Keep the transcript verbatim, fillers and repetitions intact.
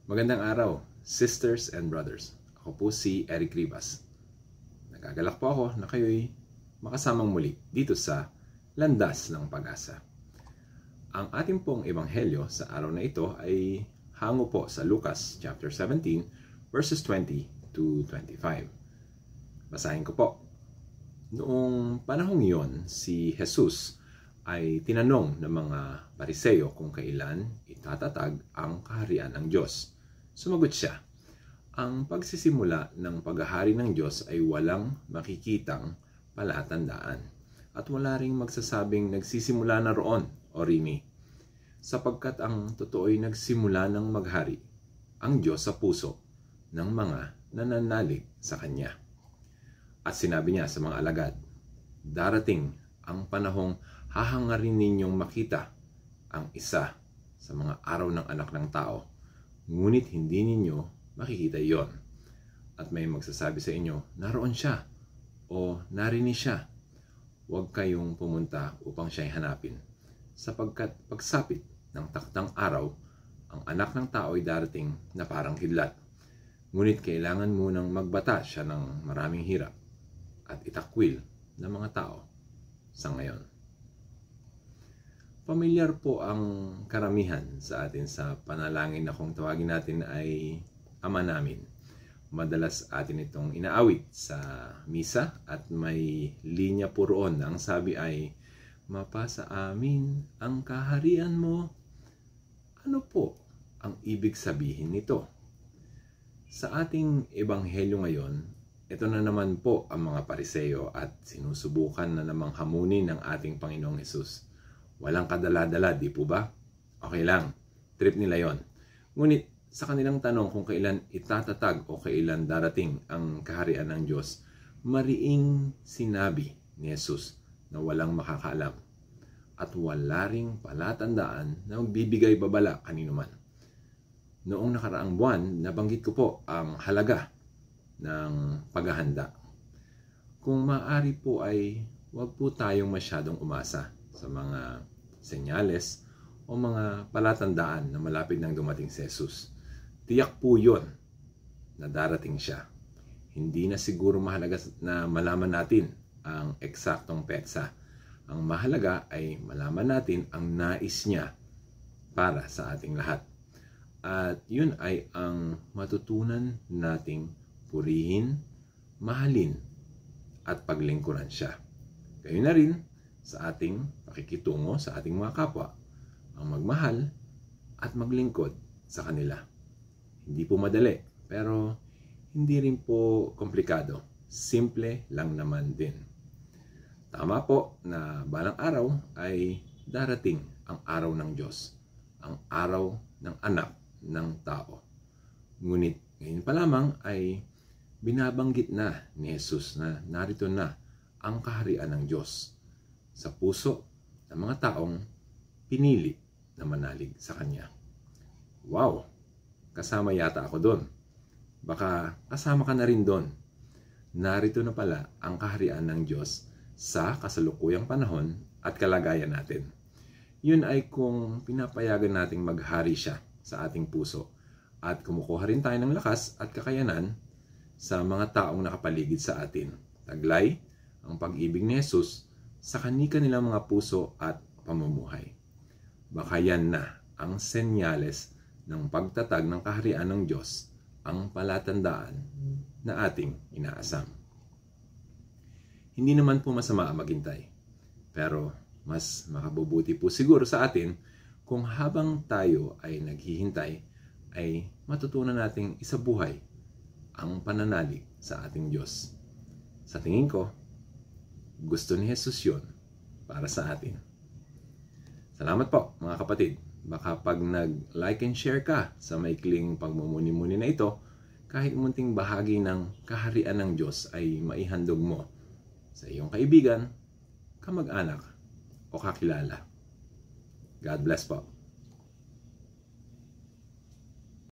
Magandang araw, sisters and brothers. Ako po si Eric Rivas. Nagagalak po ako na kayo'y makasamang muli dito sa Landas ng Pag-asa. Ang ating pong ebanghelyo sa araw na ito ay hango po sa Lucas chapter seventeen verses twenty to twenty-five. Basahin ko po. Noong panahong iyon, si Jesus ay tinanong ng mga Pariseo kung kailan itatatag ang kaharian ng Diyos. Sumagot siya, ang pagsisimula ng paghahari ng Diyos ay walang makikitang palatandaan at wala ring magsasabing nagsisimula na roon o rini, sapagkat ang totoo'y nagsimula ng maghari ang Diyos sa puso ng mga nananalig sa Kanya. At sinabi niya sa mga alagad, darating ang panahong hahangarin ninyong makita ang isa sa mga araw ng anak ng tao, ngunit hindi ninyo makikita iyon. At may magsasabi sa inyo, naroon siya o narini siya. Huwag kayong pumunta upang siya'y hanapin, sapagkat pagsapit ng taktang araw, ang anak ng tao ay darating na parang kidlat. Ngunit kailangan munang magbata siya ng maraming hirap at itakwil ng mga tao sa ngayon. Pamilyar po ang karamihan sa atin sa panalangin na kung tawagin natin ay Ama Namin. Madalas atin itong inaawit sa misa at may linya po roon na ang sabi ay, mapasa amin ang kaharian mo. Ano po ang ibig sabihin nito? Sa ating ebanghelyo ngayon, ito na naman po ang mga Pariseo at sinusubukan na namang hamunin ng ating Panginoong Hesus. Walang kadala-dala, di po ba? Okay lang, trip nila yon. Ngunit sa kanilang tanong kung kailan itatatag o kailan darating ang kaharian ng Diyos, mariing sinabi ni Jesus na walang makakaalam at wala ring palatandaan na magbibigay babala kanino man. Noong nakaraang buwan, nabanggit ko po ang halaga ng paghahanda. Kung maaari po ay huwag po tayong masyadong umasa sa mga senyales o mga palatandaan na malapit nang dumating si Jesus. Tiyak po yun na darating siya. Hindi na siguro mahalaga na malaman natin ang eksaktong petsa. Ang mahalaga ay malaman natin ang nais niya para sa ating lahat. At yun ay ang matutunan nating purihin, mahalin, at paglingkuran siya. Gayon na rin sa ating pakikitungo sa ating mga kapwa, ang magmahal at maglingkod sa kanila. Hindi po madali, pero hindi rin po komplikado. Simple lang naman din. Tama po na balang araw ay darating ang araw ng Diyos, ang araw ng anak ng tao. Ngunit ngayon pa lamang ay binabanggit na ni Jesus na narito na ang kaharian ng Diyos sa puso ng mga taong pinili na manalig sa Kanya. Wow! Kasama yata ako doon. Baka kasama ka na rin doon. Narito na pala ang kaharian ng Diyos sa kasalukuyang panahon at kalagayan natin. Yun ay kung pinapayagan nating maghari siya sa ating puso at kumukuha rin tayo ng lakas at kakayanan sa mga taong nakapaligid sa atin. Taglay ang pag-ibig ni Jesus sa kanika nilang mga puso at pamumuhay. Baka yan na ang senyales ng pagtatag ng kaharian ng Diyos, ang palatandaan na ating inaasam. Hindi naman po masama ang maghintay, pero mas makabubuti po siguro sa atin kung habang tayo ay naghihintay, ay matutunan nating isabuhay ang pananalig sa ating Diyos. Sa tingin ko, gusto ni Jesus yun para sa atin. Salamat po mga kapatid. Baka pag nag-like and share ka sa maikling pagmumuni-muni na ito, kahit munting bahagi ng kaharian ng Diyos ay maihandog mo sa iyong kaibigan, kamag-anak o kakilala. God bless po.